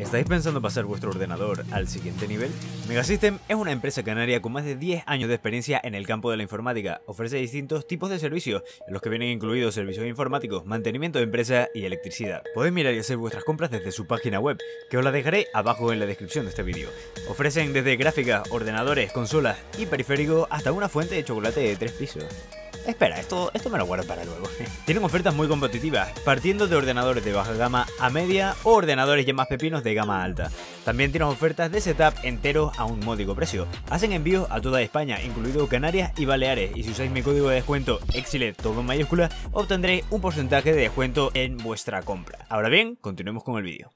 ¿Estáis pensando pasar vuestro ordenador al siguiente nivel? Megasystem es una empresa canaria con más de 10 años de experiencia en el campo de la informática. Ofrece distintos tipos de servicios, en los que vienen incluidos servicios informáticos, mantenimiento de empresa y electricidad. Podéis mirar y hacer vuestras compras desde su página web, que os la dejaré abajo en la descripción de este vídeo. Ofrecen desde gráficas, ordenadores, consolas y periféricos hasta una fuente de chocolate de 3 pisos. Espera, esto me lo guardo para luego. Tienen ofertas muy competitivas, partiendo de ordenadores de baja gama a media o ordenadores ya más pepinos de gama alta. También tienen ofertas de setup enteros a un módico precio. Hacen envíos a toda España, incluido Canarias y Baleares, y si usáis mi código de descuento EXILE, todo en mayúscula, obtendréis un porcentaje de descuento en vuestra compra. Ahora bien, continuemos con el vídeo.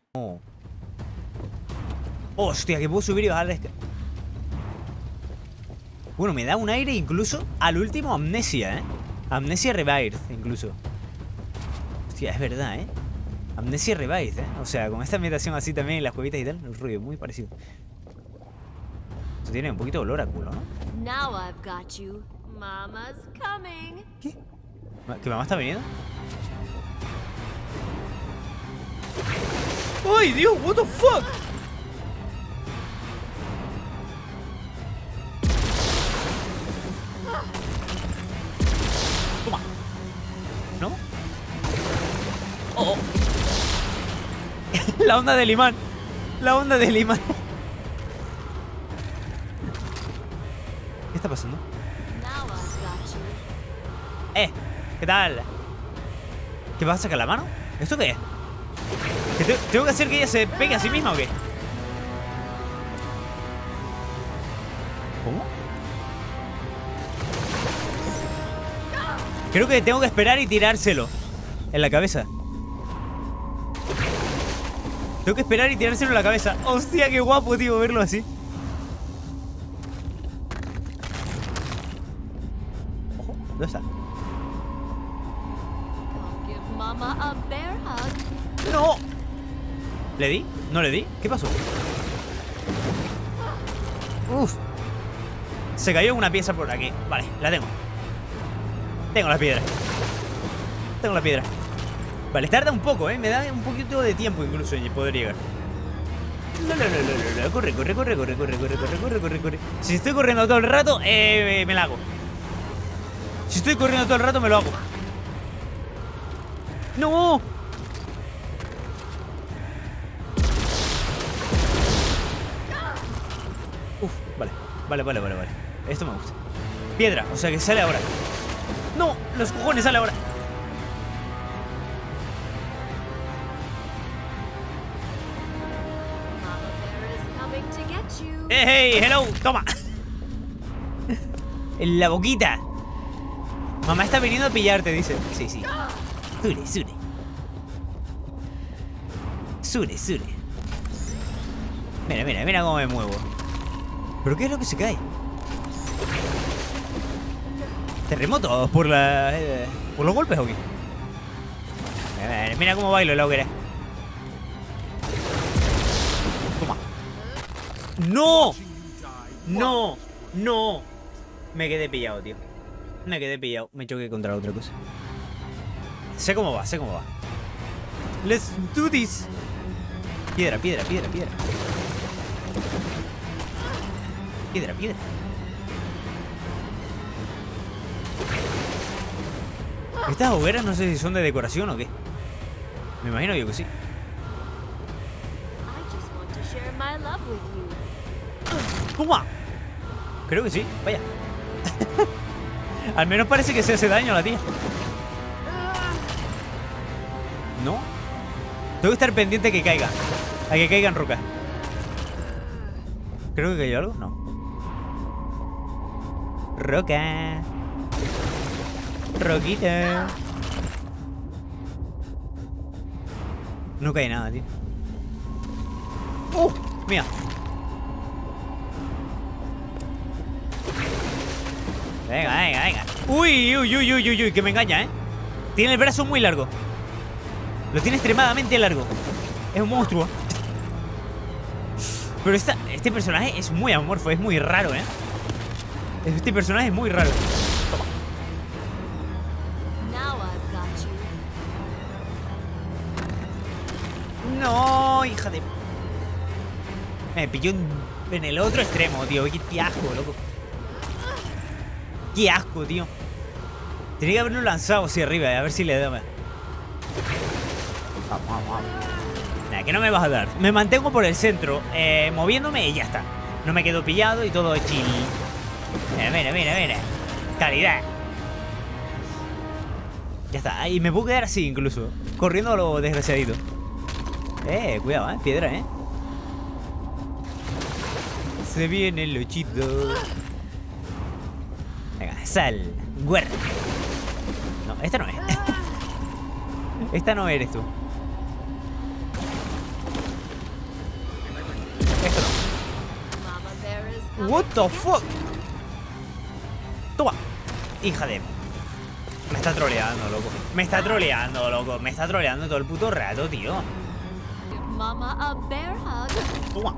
Hostia, que puedo subir y bajar la escalera. Bueno, me da un aire incluso al último Amnesia, ¿eh? Amnesia Rebirth, incluso. Hostia, es verdad, ¿eh? Amnesia Rebirth, ¿eh? O sea, con esta ambientación así también, las cuevitas y tal, el ruido muy parecido. Esto tiene un poquito de olor a culo, ¿no? Now I've got you. Mama's coming. ¿Qué? ¿Que mamá está viniendo? ¡Ay, Dios! ¿What the fuck? Toma. ¿No? Oh. La onda del imán. La onda del imán. ¿Qué está pasando? Now I've got you. ¿Qué tal? ¿Qué vas a sacar la mano? ¿Esto qué es? ¿Tengo que hacer que ella se pegue a sí misma o qué? ¿Cómo? Creo que tengo que esperar y tirárselo en la cabeza. Tengo que esperar y tirárselo en la cabeza. Hostia, qué guapo, tío, verlo así. Ojo, ¿dónde está? Go give Mama a bear hug. ¡No! ¿Le di? ¿No le di? ¿Qué pasó? Uf. Se cayó una pieza por aquí. Vale, la tengo. Tengo la piedra. Tengo la piedra. Vale, tarda un poco, ¿eh? Me da un poquito de tiempo incluso en poder llegar. No. Corre. Si estoy corriendo todo el rato, me la hago. Si estoy corriendo todo el rato, me lo hago. ¡No! Uf, vale. Esto me gusta. Piedra, o sea que sale ahora. ¡No! ¡Los cojones sale ahora! Mama bear is coming to get you. ¡Hey! ¡Hello! ¡Toma! En la boquita. Mamá está viniendo a pillarte, dice. Sí. Sure. Mira cómo me muevo. ¿Pero qué es lo que se cae? ¿Terremotos por los golpes o qué? Mira cómo bailo la hoguera. Toma. ¡No! Me quedé pillado, tío. Me choqué contra la otra cosa. Sé cómo va. Let's do this. Piedra. Piedra. Estas hogueras no sé si son de decoración o qué. Me imagino yo que sí. I just want to share my love with you. ¡Toma! Creo que sí, vaya. Al menos parece que se hace daño a la tía. ¿No? Tengo que estar pendiente a que caiga. A que caigan rocas. Creo que cayó algo, no. Roca. Roquita. No cae nada, tío. Mira. Venga. Uy, que me engaña, ¿eh? Tiene el brazo muy largo. Lo tiene extremadamente largo. Es un monstruo. Pero este personaje es muy amorfo, es muy raro, ¿eh? Este personaje es muy raro. Toma. Now I've got you. No, hija de... Me pilló en el otro extremo, tío. Qué asco, loco. Qué asco, tío. Tenía que haberlo lanzado hacia arriba, a ver si le da. Vamos. Nada, que no me vas a dar. Me mantengo por el centro, moviéndome y ya está. No me quedo pillado y todo chill. Mira. Calidad. Ya está. Y me puedo quedar así incluso. Corriendo a lo desgraciadito. Cuidado, piedra, Se viene lo chido. Venga, sal. Guarda. No, esta no es. Esta no eres tú. Esto no. What the fuck. Toma. Hija de... Me está troleando, loco. Me está troleando todo el puto rato, tío. Mama a bear hug. Toma.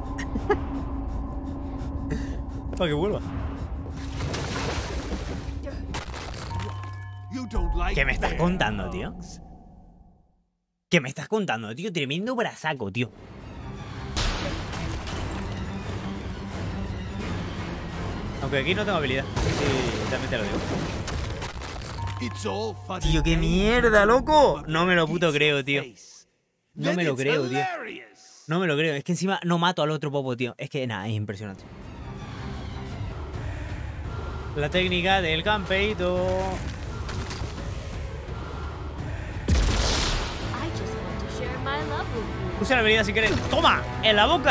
Para que vuelva. ¿Qué me estás contando, tío? ¿Qué me estás contando, tío? Tremendo brazaco, tío. Aunque aquí no tengo habilidad. Sí, también te lo digo. Tío, qué mierda, loco. No me lo puto creo, tío. No me lo creo, tío. No me lo creo. Es que encima no mato al otro popo, tío. Es que nada, es impresionante. La técnica del campeito. Usa la habilidad si querés. ¡Toma! ¡En la boca!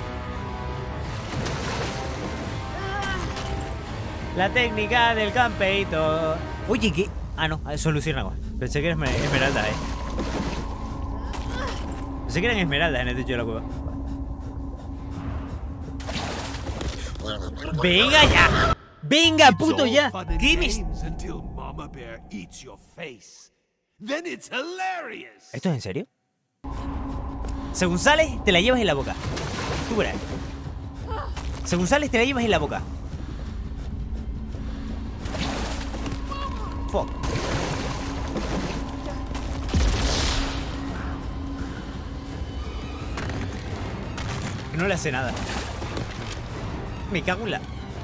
La técnica del campeito. Oye, ¿qué? Ah, no, son luciérnagas. Pensé que eran esmeraldas, Pensé que eran esmeraldas en el techo de la cueva. ¡Venga ya! ¡Venga, puto ya! ¿Qué me... ¿Esto es en serio? Según sales, te la llevas en la boca. Tú verás. Según sales, te la llevas en la boca. Fuck. No le hace nada. Me cago en la...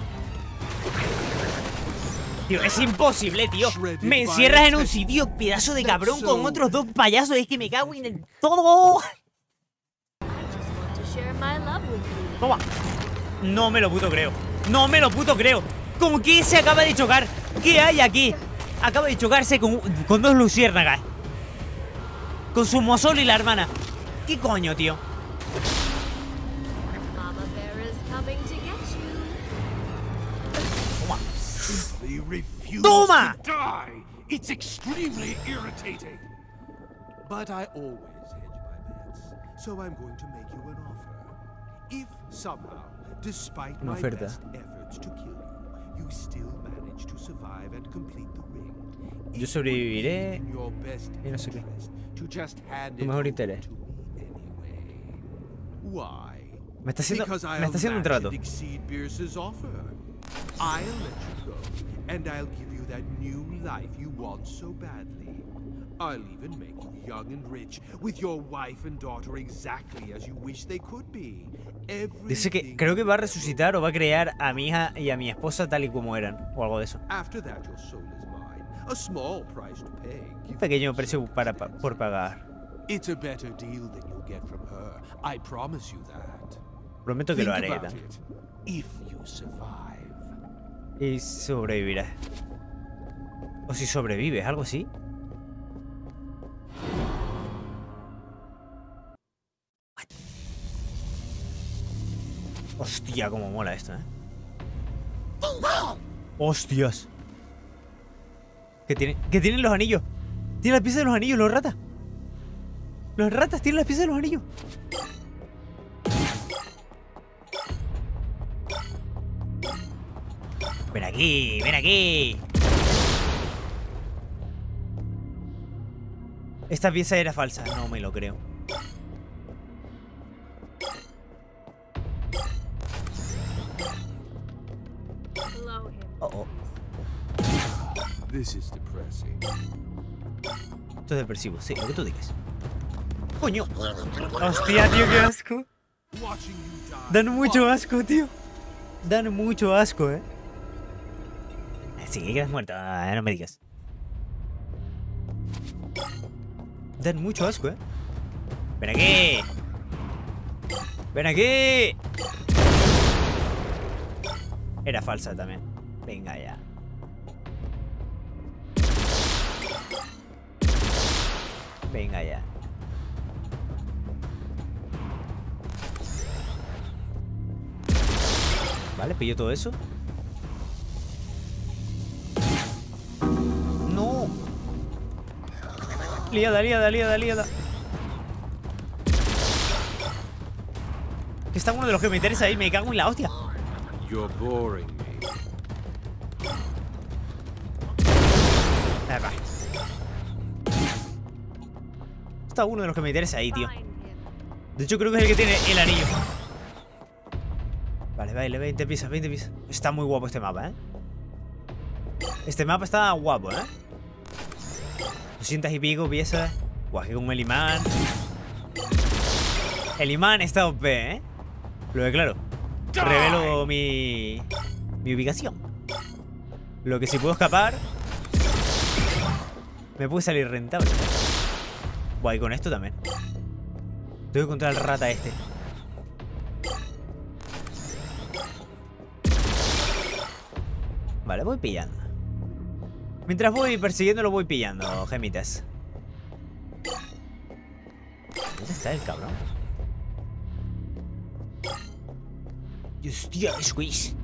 Tío, es imposible, tío. Me encierras en un sitio, pedazo de cabrón, con otros dos payasos. Es que me cago en el todo. Toma. No me lo puto creo. No me lo puto creo. ¿Con qué se acaba de chocar? ¿Qué hay aquí? Acaba de chocarse con dos luciérnagas. Con su mozol y la hermana. ¿Qué coño, tío? Toma. ¡Toma! It's extremely irritating. But I always hedge my bets, so I'm going to make you an offer. If somehow, despite my best efforts to kill you, you still manage to survive and complete the ring, yo sobreviviré y no sé qué. Tu mejor interés. Me está haciendo un trato. I'll let you go, and I'll give you that new life you want so badly. I'll even make you young and rich, with your wife and daughter exactly as you wish they could be. Dice que creo que va a resucitar o va a crear a mi hija y a mi esposa tal y como eran, o algo de eso. After that, your soul is mine. A small price to pay. Un pequeño precio por pagar. It's a better deal than you'll get from her. I promise you that. Prometo que lo haré. If you survive. Y sobrevivirás. O si sobrevives, algo así. Hostia, cómo mola esto, Hostias. ¿Qué tienen los anillos? Tienen las piezas de los anillos, los ratas. Los ratas tienen las piezas de los anillos. Ven aquí, ven aquí. Esta pieza era falsa, no me lo creo. Oh. Esto es depresivo, sí, lo que tú digas. ¡Coño! ¡Hostia, tío, qué asco! watching you die. Dan mucho asco, tío. Dan mucho asco, Sí, que quedas muerto. No me digas. Dan mucho asco, Ven aquí. Ven aquí. Era falsa también. Venga ya. Venga ya. Vale, pillo todo eso. No. Liada. Que está uno de los que me interesa ahí. Me cago en la hostia. You're boring me. Va. Está uno de los que me interesa ahí, tío. Find him. De hecho, creo que es el que tiene el anillo. Vale, 20 piezas. Está muy guapo este mapa, Este mapa está guapo, 200 y pico piezas. Guau, que con el imán. El imán está OP, Lo declaro. Revelo mi ubicación. Lo que si puedo escapar me puede salir rentable. Guay, con esto también. Tengo que encontrar al rata este. Vale, voy pillando. Mientras voy persiguiendo lo voy pillando, gemitas. ¿Dónde está el cabrón? Hostia, squeeze.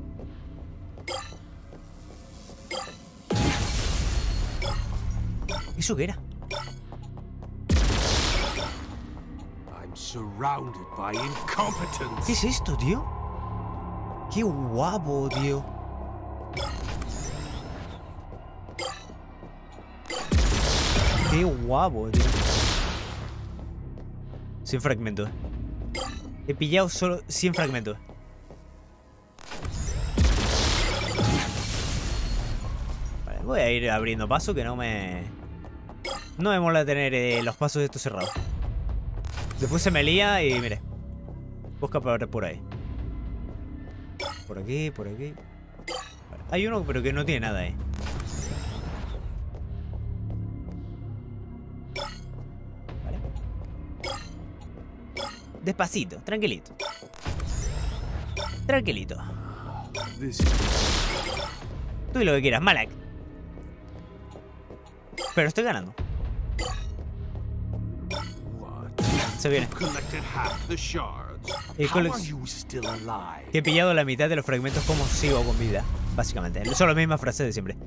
¿Eso qué era? I'm surrounded by incompetence. ¿Qué es esto, tío? Qué guapo, tío. Qué guapo, tío. 100 fragmentos. He pillado solo 100 fragmentos. Vale, voy a ir abriendo paso, que no me mola tener los pasos estos cerrados. Después se me lía y mire. Busca por ahí. Por aquí. Vale. Hay uno pero que no tiene nada, Vale. Despacito, tranquilito. Tú y lo que quieras, Malak. Pero estoy ganando. Se viene. Que he pillado la mitad de los fragmentos. Como sigo con vida, básicamente. Son las mismas frases de siempre.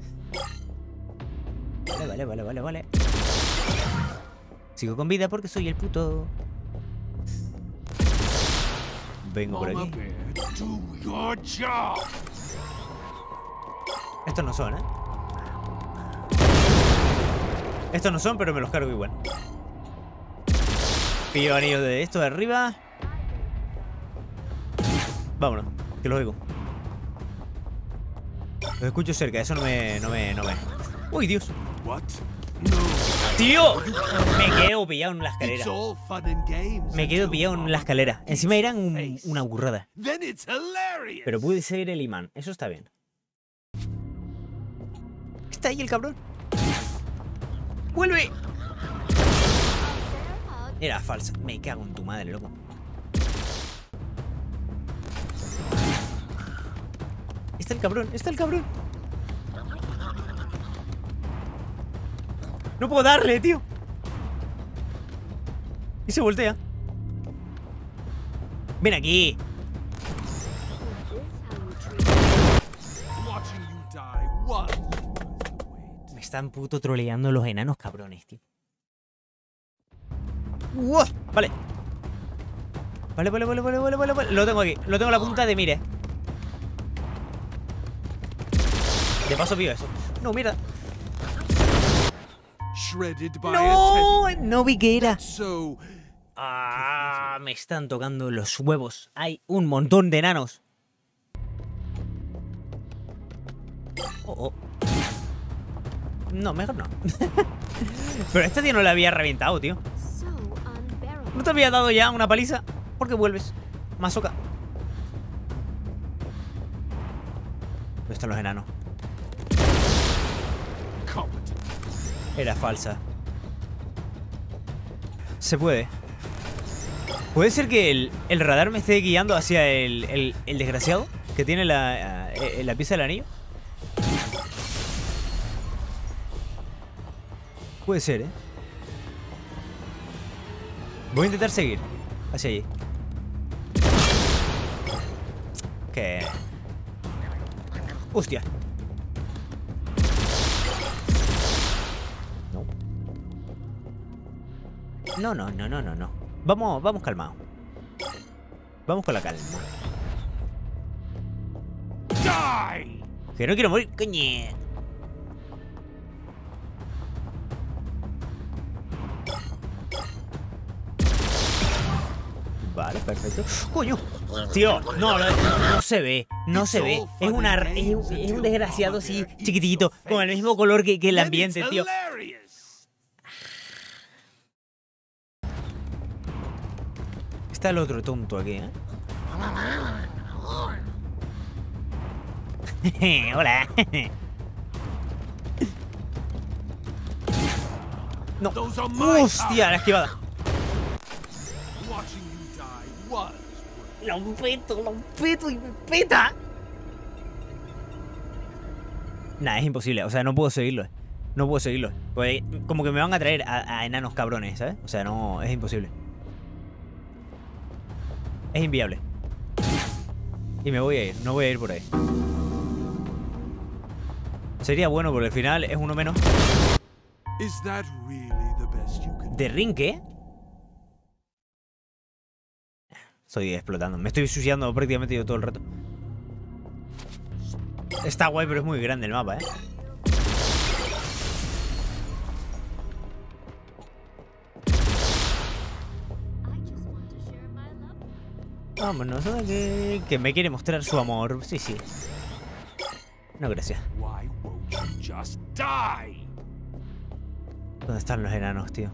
Vale. Sigo con vida porque soy el puto. Vengo por aquí. Estos no son, Estos no son, pero me los cargo igual. Pillo anillos de esto de arriba. Vámonos, que los oigo. Los escucho cerca, eso no me. ¡Uy, Dios! ¡Tío! Me quedo pillado en la escalera. Encima eran una burrada. Pero pude ser el imán, eso está bien. ¿Está ahí el cabrón? ¡Vuelve! Era falsa. Me cago en tu madre, loco. Está el cabrón. No puedo darle, tío. Y se voltea. Ven aquí. Me están puto troleando los enanos cabrones, tío. Vale. Lo tengo aquí. Lo tengo a la punta de mire. De paso pillo eso. No, mira. No vi que era. Me están tocando los huevos. Hay un montón de enanos. No, mejor no. Pero este tío no le había reventado, tío. ¿No te había dado ya una paliza? ¿Por qué vuelves? Mazoka. ¿Dónde están los enanos? Era falsa. Se puede. ¿Puede ser que el radar me esté guiando hacia el desgraciado que tiene la pieza del anillo? Puede ser, ¿eh? Voy a intentar seguir hacia allí. ¿Qué? ¡Hostia! No. No. Vamos calmados. Vamos con la calma. Que no quiero morir, coño. Vale, perfecto. ¡Coño! Tío, no se ve. No se ve. Es un desgraciado así, chiquitito, con el mismo color que el ambiente, tío. Está el otro tonto aquí, ¿eh? Hola. No. ¡Hostia! La esquivada. Lo peto y me peta. Nah, es imposible. O sea, no puedo seguirlo. No puedo seguirlo. Pues como que me van a traer a enanos cabrones, ¿sabes? O sea, no, es imposible. Es inviable. Y me voy a ir. No voy a ir por ahí. Sería bueno porque al final es uno menos. ¿De Rinke? Estoy explotando. Me estoy suicidando prácticamente yo todo el rato. Está guay, pero es muy grande el mapa, ¿eh? Vámonos, que me quiere mostrar su amor. Sí, sí. No, gracias. ¿Dónde están los enanos, tío?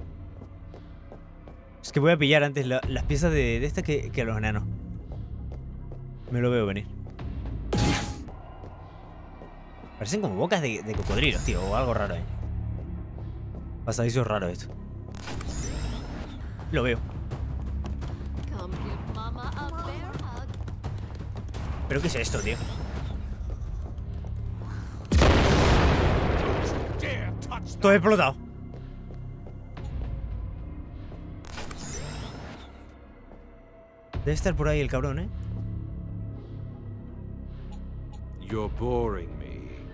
Es que voy a pillar antes las piezas de esta que a los enanos. Me lo veo venir. Parecen como bocas de cocodrilos, tío. O algo raro, Pasadizo raro esto. Lo veo. ¿Pero qué es esto, tío? Todo explotado. Debe estar por ahí el cabrón, ¿eh? You're boring me.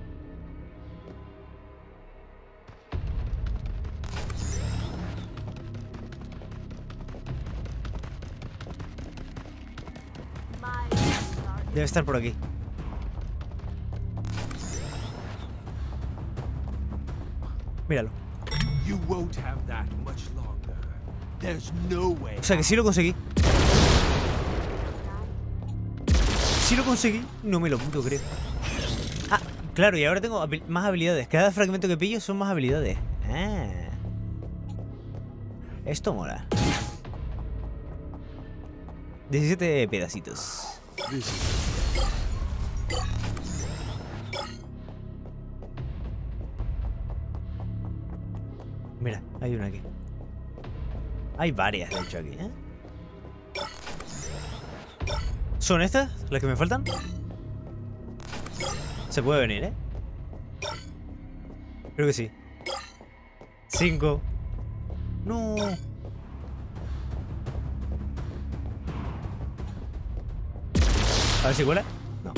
Debe estar por aquí. Míralo. O sea que sí lo conseguí. Sí lo conseguí. No me lo puto creo. Ah, claro, y ahora tengo más habilidades. Cada fragmento que pillo son más habilidades. Ah. Esto mola. 17 pedacitos. Mira, hay una aquí. Hay varias, de hecho, aquí, ¿eh? ¿Son estas las que me faltan? Se puede venir, ¿eh? Creo que sí. 5. No. A ver si cuela. No.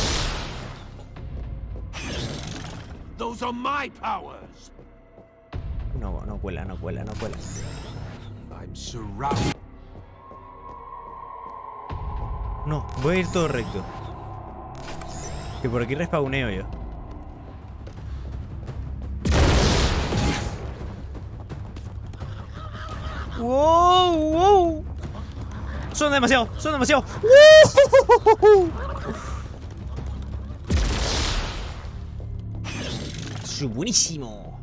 Those are my powers. No cuela. I'm surrounded. No, voy a ir todo recto. Que por aquí respawneo yo. ¡Wow! Son demasiado. ¡Su buenísimo!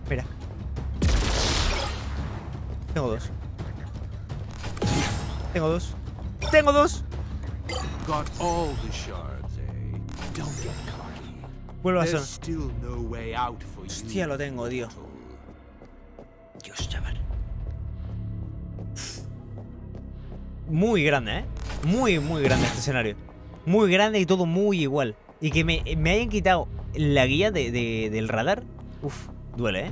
Mira. Tengo dos. Tengo dos. ¡Tengo dos! Got all the shards, eh? Don't get cocky. Vuelvo a There's hacer. still no way out for you. Hostia, lo tengo, tío. mortal. Dios, chaval. Muy grande, ¿eh? Muy, muy grande este escenario. Muy grande y todo muy igual. Y que me hayan quitado la guía del radar. Uf, duele, ¿eh?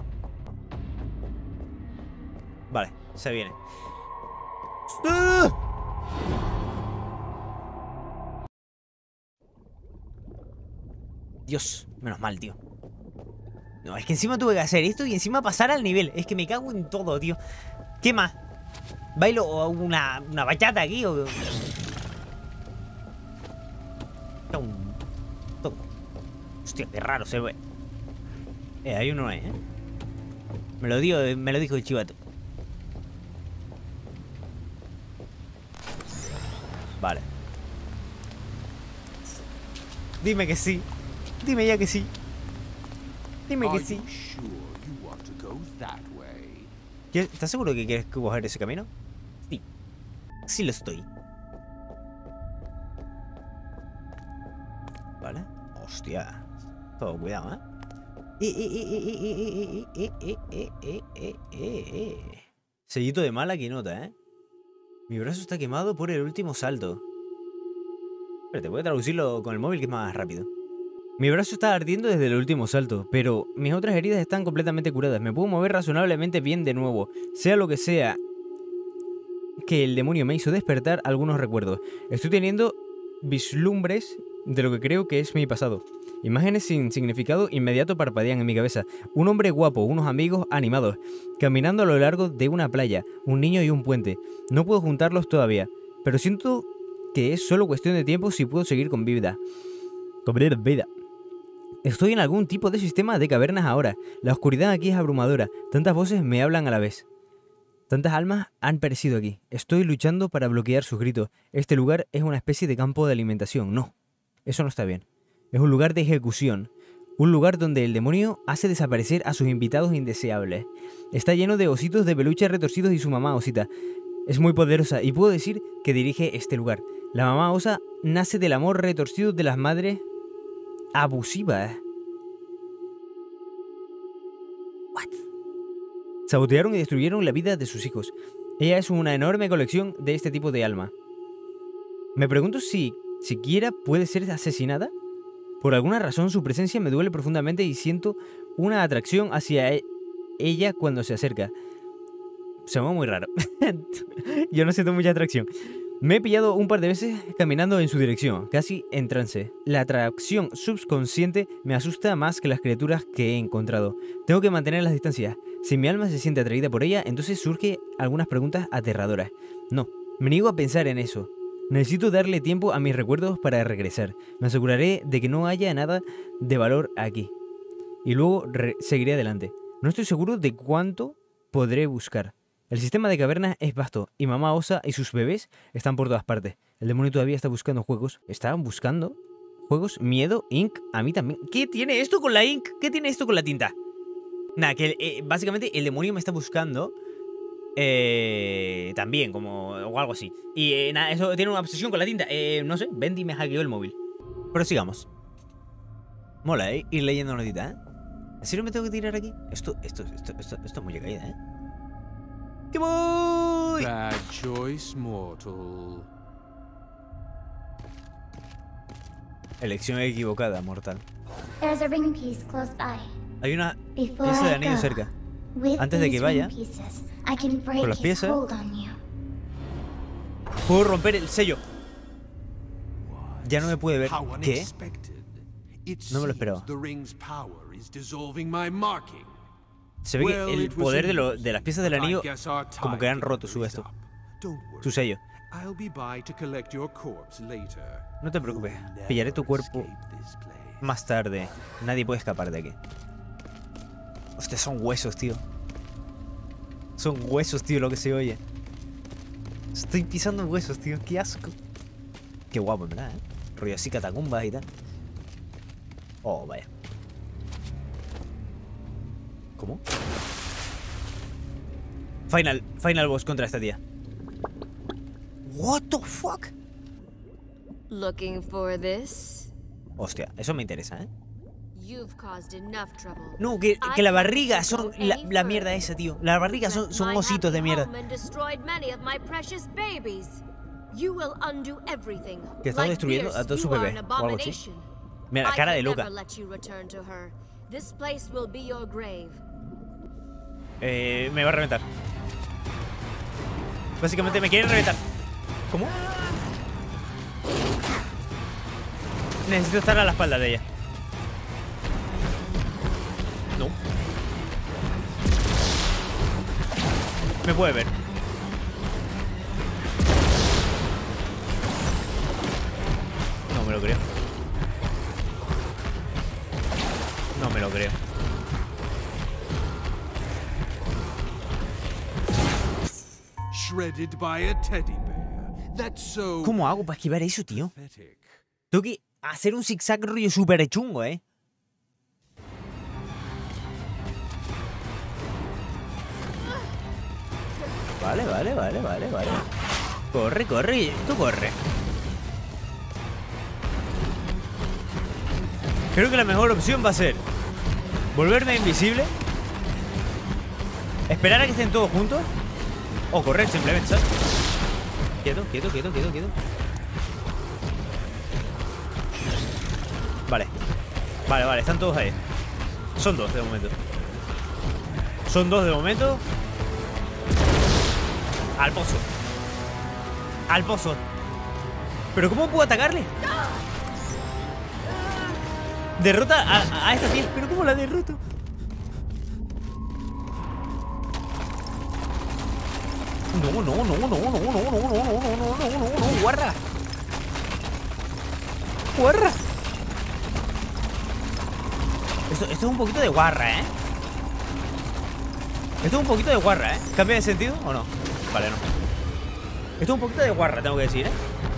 Vale, se viene. ¡Ah! Dios, menos mal, tío. No, es que encima tuve que hacer esto y encima pasar al nivel. Es que me cago en todo, tío. ¿Qué más? ¿Bailo una bachata aquí o...? Hostia, qué raro se ve. Hay uno ahí, ¿eh? Me lo dijo el chivato. Vale. Dime que sí. Dime ya que sí. Dime que Are sí. you sure you want to go that way? ¿Estás seguro que quieres coger ese camino? Sí. Sí lo estoy. Vale. Hostia. Todo cuidado, ¿eh? Sellito de mala quinota, ¿eh? Mi brazo está quemado por el último salto. Espérate, voy a traducirlo con el móvil que es más rápido. Mi brazo está ardiendo desde el último salto, pero mis otras heridas están completamente curadas. Me puedo mover razonablemente bien de nuevo. Sea lo que sea que el demonio me hizo despertar algunos recuerdos. Estoy teniendo vislumbres de lo que creo que es mi pasado. Imágenes sin significado inmediato parpadean en mi cabeza. Un hombre guapo, unos amigos animados, caminando a lo largo de una playa, un niño y un puente. No puedo juntarlos todavía, pero siento que es solo cuestión de tiempo si puedo seguir con vida. Estoy en algún tipo de sistema de cavernas ahora. La oscuridad aquí es abrumadora. Tantas voces me hablan a la vez. Tantas almas han perecido aquí. Estoy luchando para bloquear sus gritos. Este lugar es una especie de campo de alimentación. No, eso no está bien. Es un lugar de ejecución. Un lugar donde el demonio hace desaparecer a sus invitados indeseables. Está lleno de ositos de peluche retorcidos y su mamá osita. Es muy poderosa y puedo decir que dirige este lugar. La mamá osa nace del amor retorcido de las madres abusivas. What? Sabotearon y destruyeron la vida de sus hijos. Ella es una enorme colección de este tipo de alma. Me pregunto si siquiera puede ser asesinada. Por alguna razón su presencia me duele profundamente y siento una atracción hacia ella cuando se acerca. Se me va muy raro. Yo no siento mucha atracción. Me he pillado un par de veces caminando en su dirección, casi en trance. La atracción subconsciente me asusta más que las criaturas que he encontrado. Tengo que mantener las distancias. Si mi alma se siente atraída por ella, entonces surgen algunas preguntas aterradoras. No, me niego a pensar en eso. Necesito darle tiempo a mis recuerdos para regresar. Me aseguraré de que no haya nada de valor aquí. Y luego seguiré adelante. No estoy seguro de cuánto podré buscar. El sistema de cavernas es vasto y mamá osa y sus bebés están por todas partes. El demonio todavía está buscando juegos. ¿Estaban buscando juegos? Miedo, ink, a mí también. ¿Qué tiene esto con la ink? ¿Qué tiene esto con la tinta? Nada, que básicamente el demonio me está buscando también, como o algo así. Y nada, eso tiene una obsesión con la tinta. No sé, Bendy me hackeó el móvil. Pero sigamos. Mola, ir leyendo notita, ¿eh? ¿En serio me tengo que tirar aquí? Esto es mucha caída, ¿eh? ¡Que voy! Bad choice, mortal. Elección equivocada, mortal. There's a ring piece close by. Hay una Before pieza de I anillo go, cerca. with Antes de que these vaya, ring pieces, I can break con las his piezas, hold on you. puedo romper el sello. Ya no me puede ver. How ¿Qué? unexpected. It No me lo seems esperaba. the ring's power is dissolving my marking. Se ve que el poder de las piezas del anillo como que han roto su esto. Su sello. I'll be by to collect your corpse later. No te preocupes. You'll Pillaré tu never cuerpo escape this place. más tarde. Nadie puede escapar de aquí. Hostia, son huesos, tío. Son huesos, tío, lo que se oye. Estoy pisando huesos, tío. Qué asco. Qué guapo, en verdad, ¿eh? Rollo así, catacumbas y tal. Oh, vaya. ¿Cómo? Final boss contra esta tía. What the fuck? Looking for this? Hostia, eso me interesa, ¿eh? You've caused enough trouble. No, que la barriga son la mierda esa, tío. La barriga son ositos de mierda. Que está destruyendo a todos sus bebés o algo así. Mira, la cara de loca. Me va a reventar. Básicamente me quiere reventar. ¿Cómo? Necesito estar a la espalda de ella. No. Me puede ver. No me lo creo. No me lo creo. Shredded by a teddy bear. That's so ¿Cómo hago para esquivar eso, tío? pathetic. Tengo que hacer un zigzag rollo súper chungo, ¿eh? Vale. Corre, tú corre. Creo que la mejor opción va a ser volverme invisible, esperar a que estén todos juntos o correr simplemente, ¿sabes? Quieto. Vale, están todos ahí. Son dos de momento. Al pozo. ¿Pero cómo puedo atacarle? Derrota a esta tía. ¿Pero cómo la derroto? No, guarra. Esto es un poquito de guarra, ¿eh? ¿Cambia de sentido o no? Vale, no. Esto es un poquito de guarra, tengo que decir, ¿eh?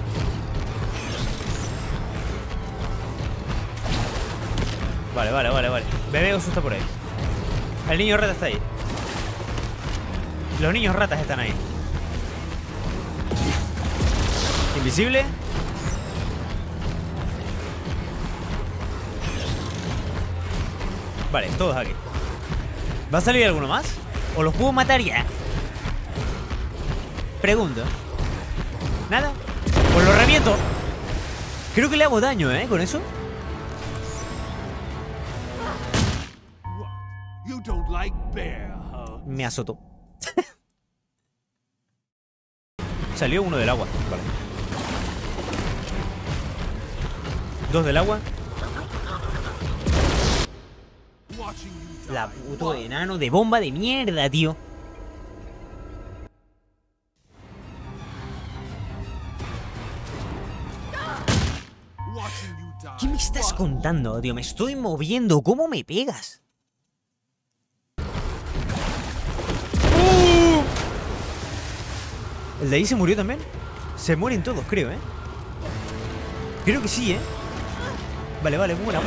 Vale. Bebé Oso está por ahí. El niño rata está ahí. Los niños ratas están ahí. Invisible. Vale, todos aquí. ¿Va a salir alguno más? ¿O los puedo matar ya? Pregunto. ¿Nada? Pues lo reviento. Creo que le hago daño, ¿eh? Con eso. What? You don't like bear, huh? Me azotó. Salió uno del agua. Vale. Dos del agua. Watching you die. La puto enano de bomba de mierda, tío. Watching you die. ¿Qué me estás contando, tío? Me estoy moviendo. ¿Cómo me pegas? ¿El de ahí se murió también? Se mueren todos, creo, ¿eh? Creo que sí, ¿eh? Vale, buena.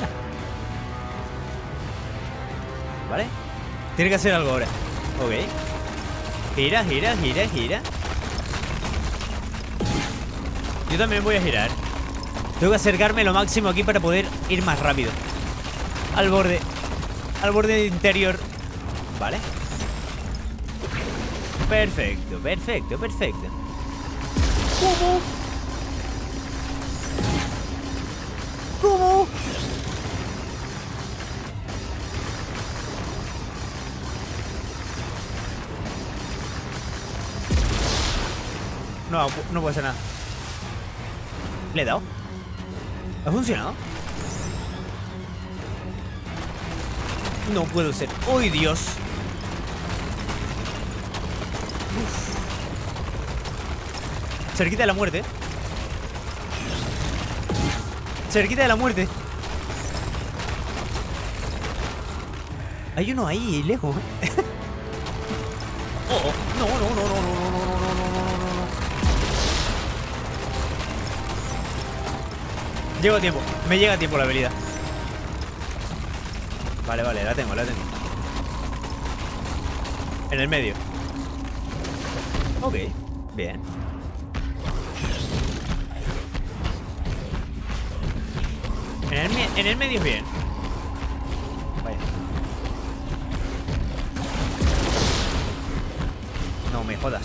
Vale. Tiene que hacer algo ahora. Ok. Gira. Yo también voy a girar. Tengo que acercarme lo máximo aquí para poder ir más rápido. Al borde interior. Vale. Perfecto. ¿Cómo? No puede ser nada. ¿Le he dado? ¿Ha funcionado? No puedo ser. ¡Ay, Dios! Uf. Cerquita de la muerte. Hay uno ahí, lejos. No. Llego a tiempo. Me llega a tiempo la habilidad. Vale, la tengo. En el medio. Ok, bien. En el medio es bien. Vaya. No me jodas.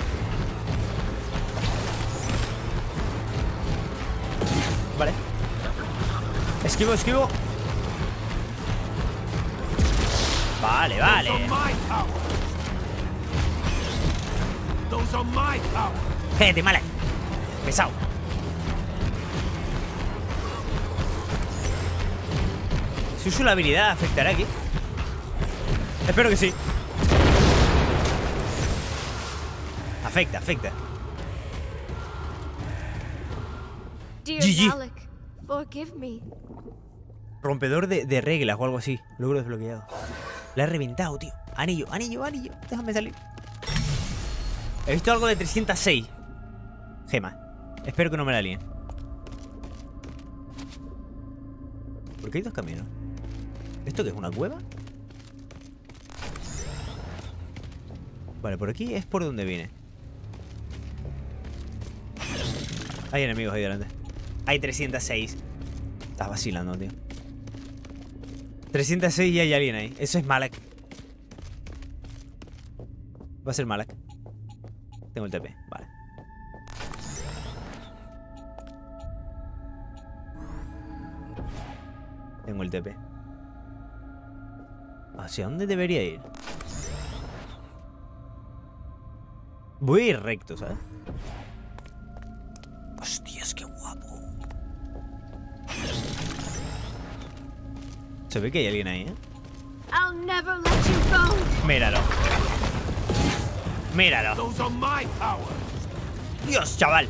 Vale. Esquivo, esquivo. Vale, vale. Gente, mala. Pesado. Si uso la habilidad, ¿afectará aquí? Espero que sí. Afecta, afecta. Dear GG. Malik, forgive me. Rompedor de reglas o algo así. Logro desbloqueado. La he reventado, tío. Anillo, anillo, anillo. Déjame salir. He visto algo de 306 gemas. Espero que no me la líen. ¿Por qué hay dos caminos? ¿Esto qué es? ¿Una cueva? Vale, por aquí es por donde viene. Hay enemigos ahí delante. Hay 306. Estás vacilando, tío. 306 y hay alguien ahí. Eso es Malak. Va a ser Malak. Tengo el TP, vale. Tengo el TP. ¿Hacia dónde debería ir? Voy a ir recto, ¿sabes? Hostias, qué guapo. Se ve que hay alguien ahí, ¿eh? I'll never let you go. Míralo. Míralo. Dios, chaval.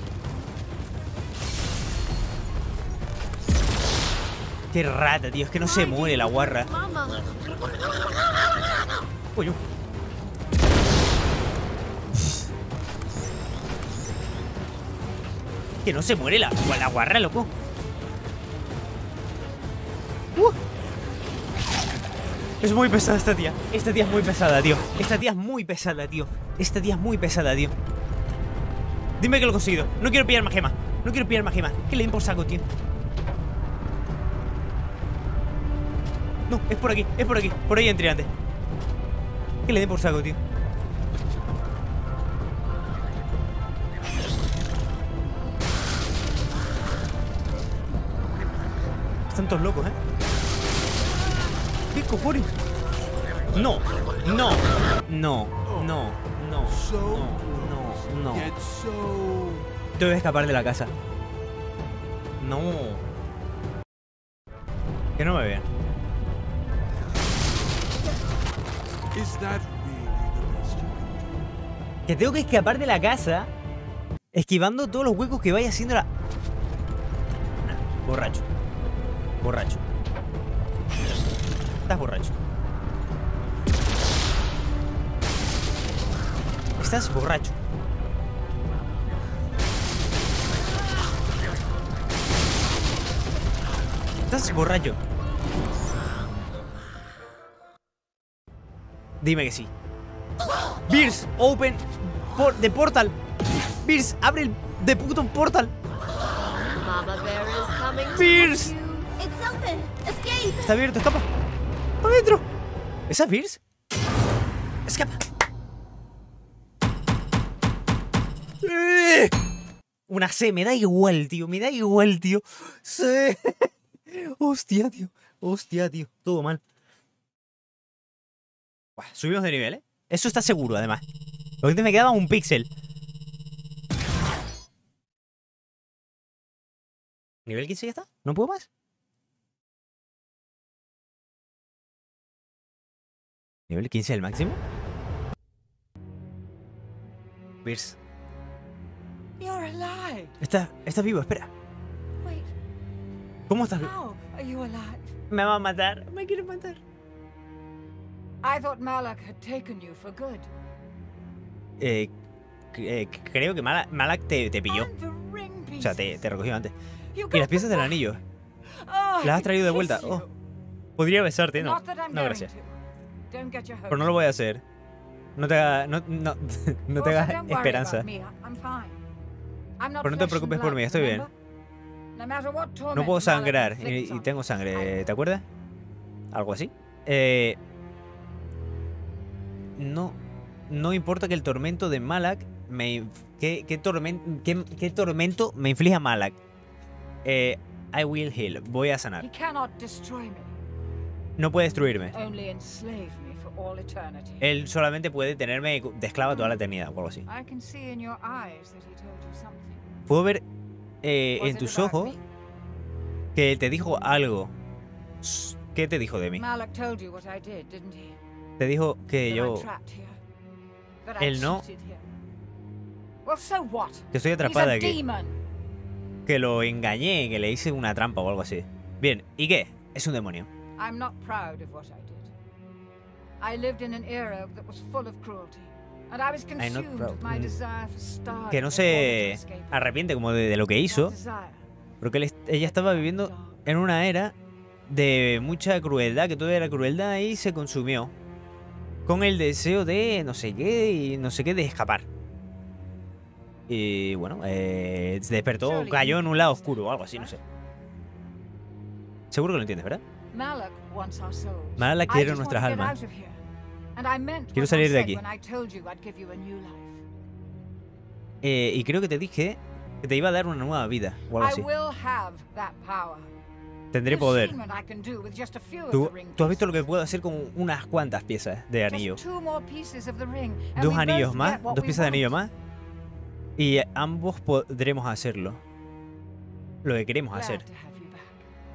Qué rata, tío. Es que no se muere la guarra. Mama. Coño. Que no se muere la guarra, loco. Es muy pesada esta tía. Esta tía es muy pesada, tío. Esta tía es muy pesada, tío. Esta tía es muy pesada, tío. Dime que lo he conseguido. No quiero pillar más gemas. No quiero pillar más gemas. Que le den por saco, tío. No, es por aquí, es por aquí. Por ahí entré antes. Que le den por saco, tío. Están todos locos, ¿eh? ¿Qué cojones? No, no, no, no, no, no, no. Tengo que escapar de la casa. No. Que no me vean. Que tengo que escapar de la casa esquivando todos los huecos que vaya haciendo la... Nah, borracho. Borracho. Estás borracho. Estás borracho. Estás borracho. Dime que sí. Beers, open the portal. Beers, abre el de puto portal. Mama Bear is coming to Beers. get you. It's open. Escape. Está abierto, escapa. Adentro. ¿Esa es Beers? Escapa. Una C, me da igual, tío. Me da igual, tío. C. Hostia, tío. Hostia, tío. Todo mal. Buah, subimos de nivel, ¿eh? Eso está seguro, además. Lo que antes me quedaba un píxel. ¿Nivel 15 ya está? ¿No puedo más? ¿Nivel 15 el máximo? Beers. You're alive. Está vivo, espera. Wait, ¿Cómo estás vivo? how are you alive? Me va a matar. Me quiere matar. I thought Malak had taken you for good. Creo que Malak te pilló. And the ring O sea, pieces. te recogió antes. You Y got las piezas the del box. anillo. Oh, Las has I traído de can vuelta. kiss you. Oh. Podría besarte, no. Not that I'm No, going gracias. to. Don't get your hopes Pero no lo voy a hacer. No te hagas, no te Also, hagas don't worry esperanza. about me. I'm fine. I'm not Pero no te flesh preocupes and por mí, blood, estoy bien. remember? No matter what No torment puedo Malak sangrar inflicts y on tengo me, sangre, I ¿te acuerdas? Algo así. No, no importa que el tormento de Malak me... ¿Qué tormento me inflija Malak? I will heal. Voy a He sanar. cannot destroy me, No puede destruirme. only enslave me for all eternity. Él solamente puede tenerme de esclava toda la eternidad o algo así. I can see in your eyes that he told you something. Puedo ver Was en it tus about ojos me? que te dijo algo. ¿Qué te dijo de mí? Malak told you what I did, didn't he? Te dijo que That yo... I trapped here. That I Él no. cheated him. Well, so what? Que estoy He's a atrapada aquí. demon. Que lo engañé, que le hice una trampa o algo así. Bien, ¿y qué? Es un demonio. I'm not proud of what I did. I lived in an era that was full of cruelty, and I was I'm not consumed proud. with my desire for stardom. Que no in order to se escape it. arrepiente como de lo que hizo. That desire, Porque ella estaba viviendo en una era de mucha crueldad, que todo era crueldad y se consumió. Con el deseo de no sé qué y no sé qué de escapar. Y bueno, se despertó, cayó en un lado oscuro o algo así, no sé. Seguro que lo entiendes, ¿verdad? Malak wants our souls. Malak I quiere just nuestras want to get almas. out of here. And I meant Quiero what I salir de said aquí. when I told you I'd give you a new life. Y creo que te dije que te iba a dar una nueva vida o algo I así. will have that power. Tendré You've poder. seen what I can do with just a few of ¿Tú, the ring tú has visto lo que pieces. puedo hacer con unas cuantas piezas de anillo? Just two more pieces of the ring, and Dos we anillos both más, get what dos we piezas de anillo want. más. Y ambos podremos hacerlo. Lo que queremos Glad hacer. to have you back.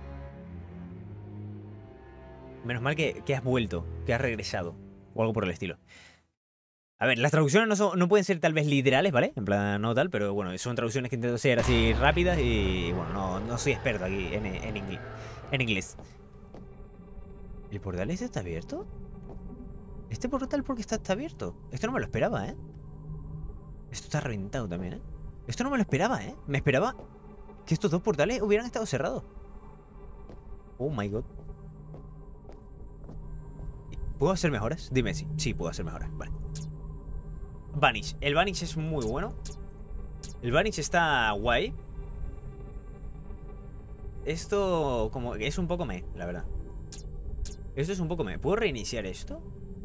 Menos mal que has vuelto, que has regresado. O algo por el estilo. A ver, las traducciones no pueden ser tal vez literales, ¿vale? En plan, no tal, pero bueno, son traducciones que intento ser así rápidas y bueno, no soy experto aquí en inglés. ¿El portal este está abierto? ¿Este portal por qué está abierto? Esto no me lo esperaba, ¿eh? Esto está reventado también, ¿eh? Esto no me lo esperaba, ¿eh? Me esperaba que estos dos portales hubieran estado cerrados. Oh my god. ¿Puedo hacer mejoras? Dime si. Sí, puedo hacer mejoras. Vale. Vanish. El Vanish es muy bueno. El Vanish está guay. Esto como que es un poco la verdad. Esto es un poco ¿Puedo reiniciar esto?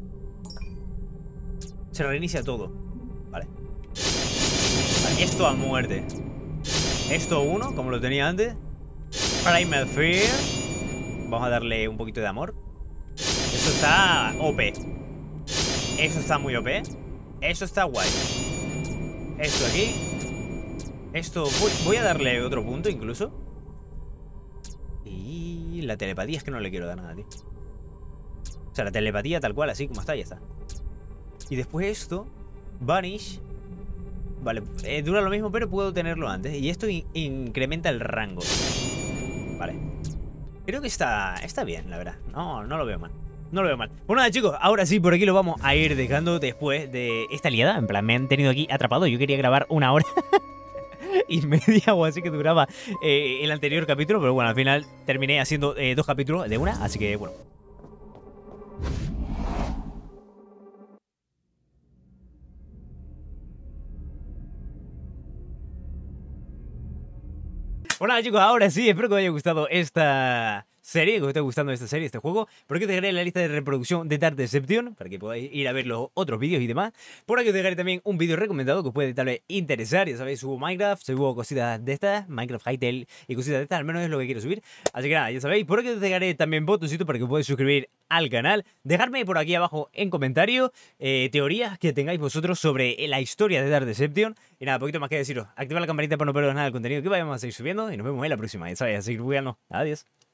Se reinicia todo. Vale. Vale, esto a muerte. Esto 1, como lo tenía antes. Primal Fear. Vamos a darle un poquito de amor. Esto está OP. Eso está muy OP. Eso está guay. Esto aquí. Esto... Voy a darle otro punto incluso. Y la telepatía es que no le quiero dar nada, tío. O sea, la telepatía tal cual, así como está, ya está. Y después esto, Vanish. Vale, dura lo mismo, pero puedo tenerlo antes. Y esto incrementa el rango. Vale. Creo que está bien, la verdad. No lo veo mal. No lo veo mal. Pues nada, chicos, ahora sí, por aquí lo vamos a ir dejando después de esta liada. En plan, me han tenido aquí atrapado. Yo quería grabar 1 hora y media o así que duraba el anterior capítulo. Pero bueno, al final terminé haciendo 2 capítulos de una. Así que bueno. Pues nada, chicos, ahora sí, espero que os haya gustado esta serie, que os esté gustando esta serie, este juego. Por aquí os dejaré la lista de reproducción de Dark Deception, para que podáis ir a ver los otros vídeos y demás. Por aquí os dejaré también un vídeo recomendado que os puede tal vez interesar. Ya sabéis, subo Minecraft, subo cositas de estas, Minecraft Hytale y cositas de estas, al menos es lo que quiero subir. Así que nada, ya sabéis, por aquí os dejaré también botoncito para que os podáis suscribir al canal. Dejadme por aquí abajo en comentarios teorías que tengáis vosotros sobre la historia de Dark Deception. Y nada, poquito más que deciros. Activa la campanita para no perderos nada del contenido que vayamos a seguir subiendo. Y nos vemos en la próxima. Ya sabéis, a seguir jugando. Adiós.